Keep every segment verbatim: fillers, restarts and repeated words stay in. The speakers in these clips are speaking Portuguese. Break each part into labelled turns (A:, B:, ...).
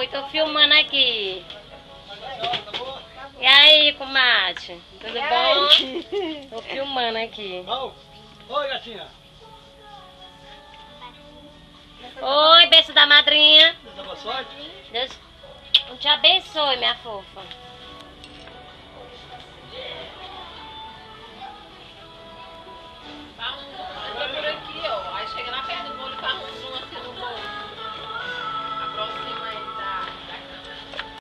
A: Oi, tô filmando aqui. E aí, comadre? Tudo bom? Tô filmando aqui.
B: Oi, gatinha.
A: Oi, beijo da madrinha.
B: Boa sorte.
A: Deus te abençoe, minha fofa.
C: Entra por aqui, ó. Aí chega na perna do bolo e faz um zoom assim no bolo. Aproxima ele da, da câmera.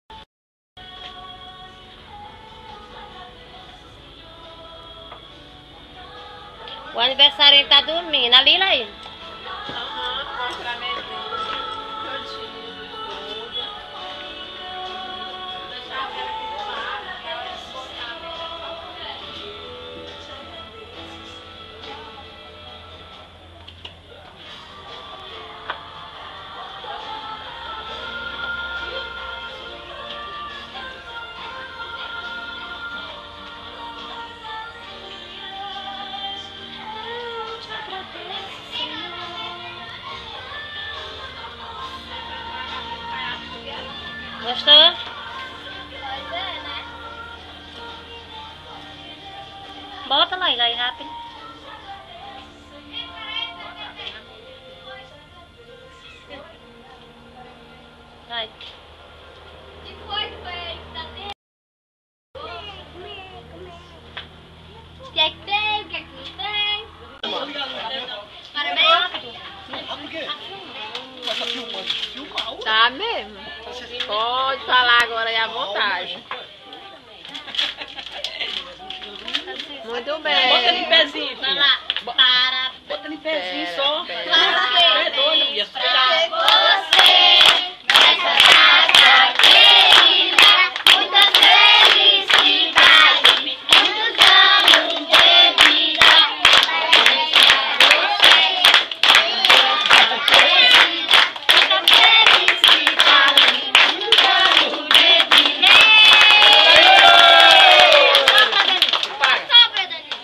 A: O aniversário tá dormindo. Ali, aí.
C: Aham, mostra a mesinha, cantinho do estúdio. Vou deixar a vela aqui do lado, que é hora de botar a vela só pra ver.
A: Gostou?
D: Pois é, né?
A: Bota lá, aí rápido. Vai.
D: Que foi que foi? Tá tendo? O que é que tem? O que é que não tem? Parabéns!
B: Por quê? Mas tá filmando. Filma.
C: Tá mesmo. Pode falar agora aí à vontade. Muito bem.
B: Bota ali em pezinho,
A: Vai
B: filha.
A: lá. Para.
B: Bota ali em pezinho
C: Pera,
B: só.
C: pera.
B: É doido, ia assustar.
D: Você, nessa data querida, muitas felicidades, muitos anos de vida. Parabéns a você, muita felicidade, muitos anos de vida. Sopra, Danilo.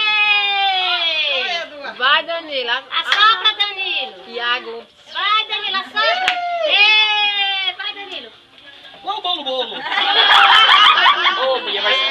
D: Ei!
C: Vai, Danila.
A: Assopra, Danilo.
C: Iago.
A: Vai, Danilo, assopra. Ei, vai, Danilo.
B: Olha o bolo, bolo. Ô, mulher, vai